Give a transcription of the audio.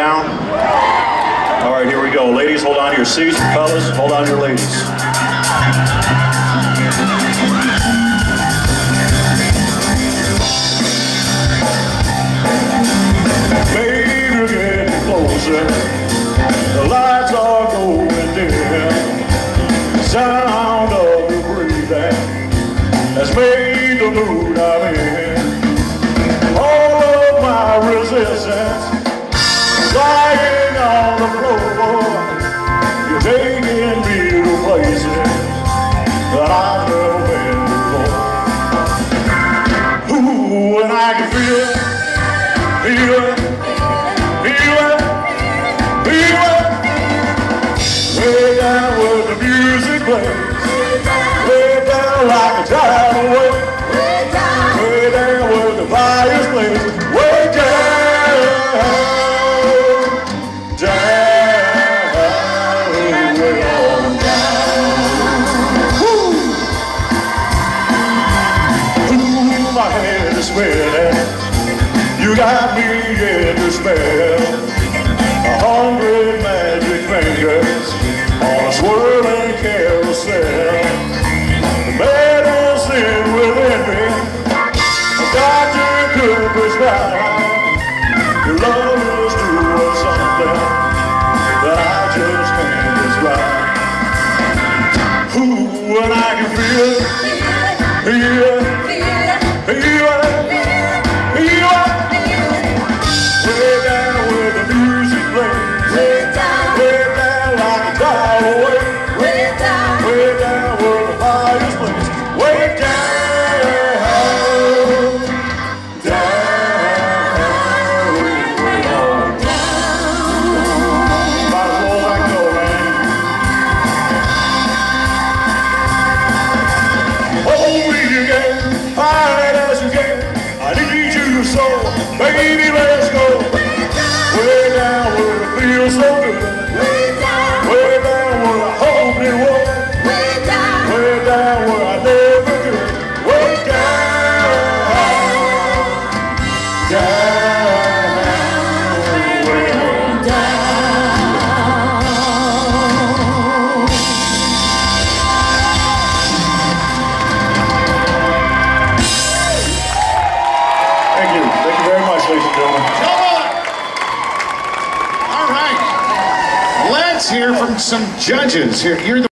down? All right, here we go. Ladies, hold on to your seats. Fellas, hold on to your ladies. Baby, getting closer. The lights are going dim. The sound of the breathing has made the mood I'm in. All of my resistance lying on the floor. You're taking me to places that I've never been before. Ooh, and I can feel it, feel it, feel it, feel it. Way down where the music plays, way down like a tidal wave, way down where the fire's blazing, way down, down, way on down. Ooh, my head is spinning, you got me in despair. 100 magic fingers on a swirling carousel. The medicine within me, a doctor could prescribe. Your love is doing something that I just can't describe. Ooh, and I can feel it, feel it, feel it, feel it. Way down where the music plays, way down like a tidal wave, way down where the fire's blazing, way down, down, way on down. Might as well let go, man. Hold me again, fight as you can. I need you so, baby, let's go. Way down where it feels so good. Way down where I hoped it was. Way down where I never could. Way down, down, way on down. Thank you. Thank you very much, ladies and gentlemen. All right, let's hear from some judges. You're the